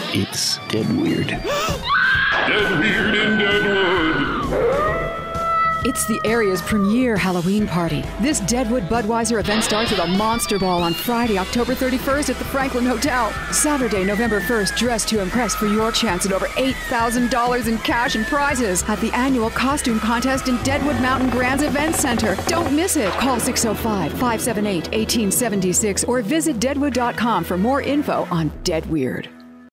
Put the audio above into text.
It's Deadweird. Deadweird in Deadwood. It's the area's premier Halloween party. This Deadwood Budweiser event starts with a monster ball on Friday, October 31st at the Franklin Hotel. Saturday, November 1st, dress to impress for your chance at over $8,000 in cash and prizes at the annual costume contest in Deadwood Mountain Grand's Event Center. Don't miss it. Call 605-578-1876 or visit deadwood.com for more info on Deadweird.